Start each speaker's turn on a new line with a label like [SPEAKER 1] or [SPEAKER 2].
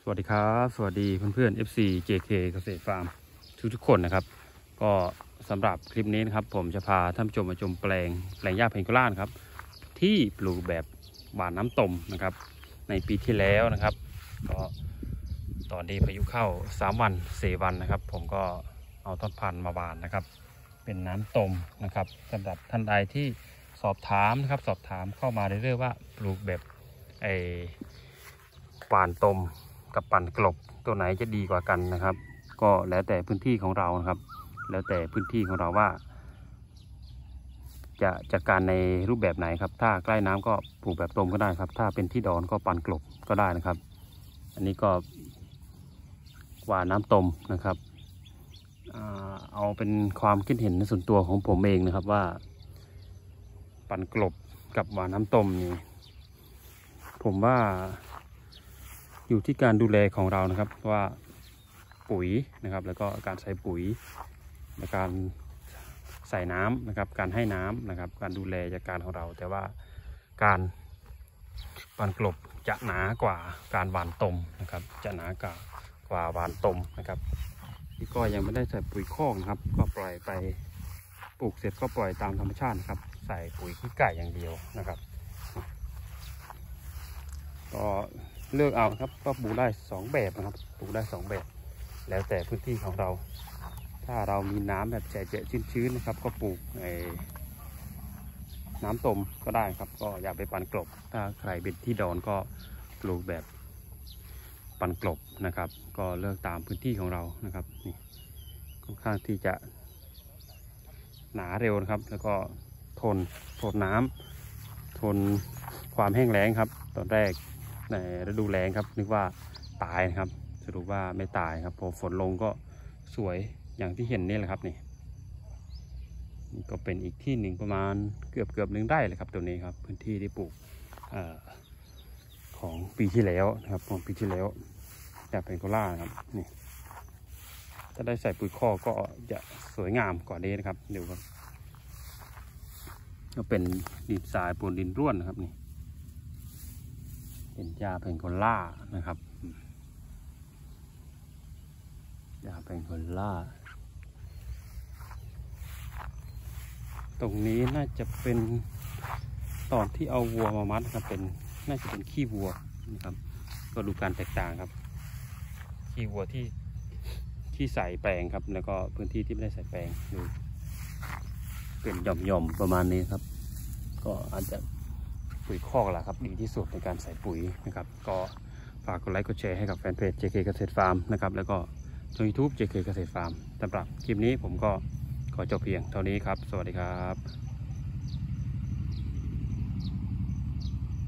[SPEAKER 1] สวัสดีครับสวัสดีเพื่อนๆ FC JK เกษตรฟาร์มทุกคนนะครับก็สำหรับคลิปนี้นะครับผมจะพาท่านผู้ชมมาชมแปลงหญ้าเพนกวิล่าครับที่ปลูกแบบหว่านน้ำต้มนะครับในปีที่แล้วนะครับก็ตอนนี้พายุเข้า3 วัน4 วันนะครับผมก็เอาต้นพันธุ์มาหว่านนะครับเป็นน้ำต้มนะครับสำหรับท่านใดที่สอบถามนะครับสอบถามเข้ามาเรื่อยๆว่าปลูกแบบหว่านต้มกับปั่นกลบตัวไหนจะดีกว่ากันนะครับก็แล้วแต่พื้นที่ของเรานะครับแล้วแต่พื้นที่ของเราว่าจะจัดการในรูปแบบไหนครับถ้าใกล้น้ำก็ปลูกแบบต้มก็ได้ครับถ้าเป็นที่ดอนก็ปั่นกลบก็ได้นะครับอันนี้ก็หว่านน้ำต้มนะครับเอาเป็นความคิดเห็นในส่วนตัวของผมเองนะครับว่าปั่นกลบกับหว่านน้ำต้มนี่ผมว่าอยู่ที่การดูแลของเรานะครับว่าปุ๋ยนะครับแล้วก็การใส่ปุ๋ยในการใส่น้ำนะครับการให้น้ำนะครับการดูแลจากการของเราแต่ว่าการปั่นกลบจะหนากว่าการหว่านต้มนะครับจะหนากว่าหว่านต้มนะครับที่ก็ยังไม่ได้ใส่ปุ๋ยคอกนะครับก็ปล่อยไปปลูกเสร็จก็ปล่อยตามธรรมชาตินะครับใส่ปุ๋ยขี้ไก่อย่างเดียวนะครับก็เลือกเอาครับก็ปลูกได้2 แบบนะครับปลูกได้2 แบบแล้วแต่พื้นที่ของเราถ้าเรามีน้ำแบบแฉะชื้นๆนะครับก็ปลูกน้ำต้มก็ได้ครับก็อย่าไปปั่นกลบถ้าใครเป็นที่ดอนก็ปลูกแบบปั่นกลบนะครับก็เลือกตามพื้นที่ของเรานะครับนี่ค่อนข้างที่จะหนาเร็วนะครับแล้วก็ทนน้ำทนความแห้งแล้งครับตอนแรกในฤดูแล้งครับนึกว่าตายนะครับสรุปว่าไม่ตายครับพอฝนลงก็สวยอย่างที่เห็นนี่แหละครับนี่ก็เป็นอีกที่หนึ่งประมาณเกือบ1 ไร่เลยครับตัวนี้ครับพื้นที่ที่ปลูกของปีที่แล้วนะครับของปีที่แล้วหญ้าเพนกวิล่าครับนี่ถ้าได้ใส่ปุ๋ยคอกก็จะสวยงามกว่านี้นะครับเดี๋ยวครับก็เป็นดินทรายปูนดินร่วนนะครับนี่เป็นหญ้าเพนกวิล่านะครับหญ้าเพนกวิล่าตรงนี้น่าจะเป็นตอนที่เอาวัวมามัดครับเป็นน่าจะเป็นขี้วัวนะครับก็ดูการแตกต่างครับขี้วัวที่ใส่แปลงครับแล้วก็พื้นที่ที่ไม่ได้ใส่แปลงดูเป็นหย่อมๆประมาณนี้ครับก็อาจจะปุ๋ยคอกแหละครับดีที่สุดในการใส่ปุ๋ยนะครับก็ฝากกดไลค์กดแชร์ให้กับแฟนเพจ JK เกษตรฟาร์มนะครับแล้วก็ช่อง YouTube JK เกษตรฟาร์มสำหรับคลิปนี้ผมก็ขอจบเพียงเท่านี้ครับสวัสดีครับ